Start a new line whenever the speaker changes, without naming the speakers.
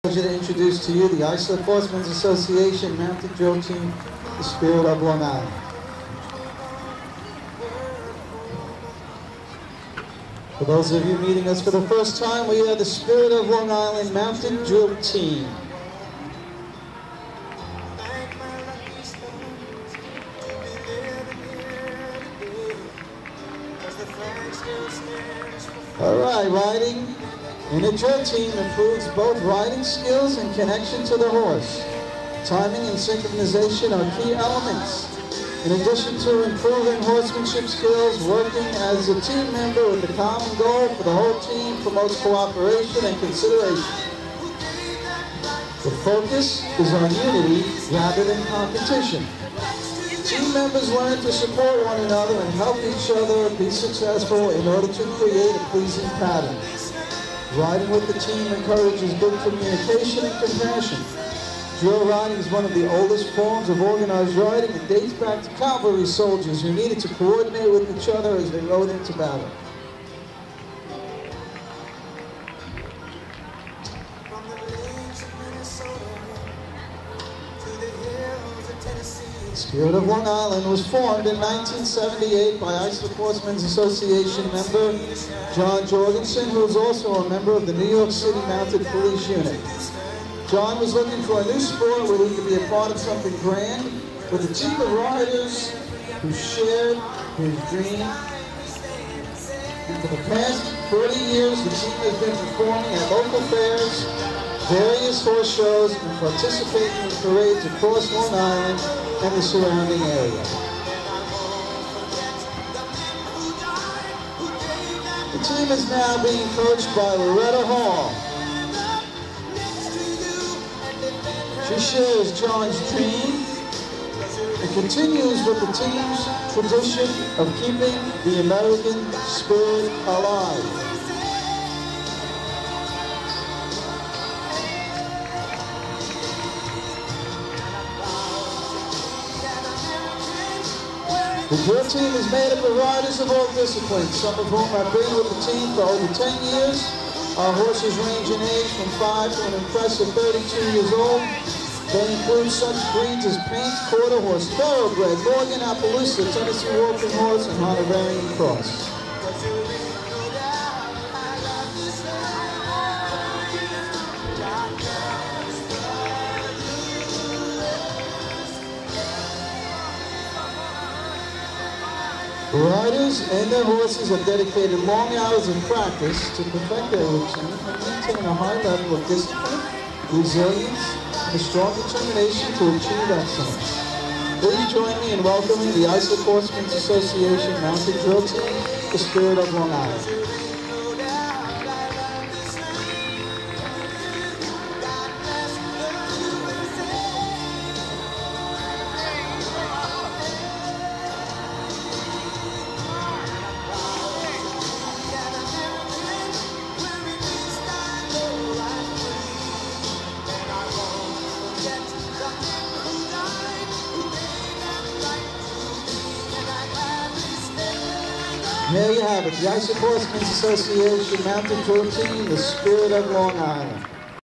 Pleasure to introduce to you the Islip Horsemen's Association Mounted Drill Team, the Spirit of Long Island. For those of you meeting us for the first time, we are the Spirit of Long Island Mounted Drill Team. All right, riding in a drill team improves both riding skills and connection to the horse. Timing and synchronization are key elements. In addition to improving horsemanship skills, working as a team member with a common goal for the whole team promotes cooperation and consideration. The focus is on unity rather than competition. Team members learn to support one another and help each other be successful in order to create a pleasing pattern. Riding with the team encourages good communication and compassion. Drill riding is one of the oldest forms of organized riding. It dates back to cavalry soldiers who needed to coordinate with each other as they rode into battle. The Spirit of Long Island was formed in 1978 by Islip Horsemen's Association member John Jorgensen, who is also a member of the New York City Mounted Police Unit. John was looking for a new sport where he could be a part of something grand with a team of riders who shared his dream. And for the past 40 years, the team has been performing at local fairs, various horse shows, and participating in parades across Long Island and the surrounding area. The team is now being coached by Loretta Hall. She shares John's dream and continues with the team's tradition of keeping the American spirit alive. The drill team is made up of riders of all disciplines, some of whom have been with the team for over 10 years. Our horses range in age from 5 to an impressive 32 years old. They include such breeds as Paint, Quarter Horse, Thoroughbred, Morgan, Appaloosa, Tennessee Walking Horse, and Hanoverian Cross. The riders and their horses have dedicated long hours of practice to perfect their routine and maintain a high level of discipline, resilience, and a strong determination to achieve excellence. Please join me in welcoming the Islip Horsemen's Association Mounted Drill Team, the Spirit of Long Island. There you have it, the Islip Horsemen's Association Mounted Drill Team, the Spirit of Long Island.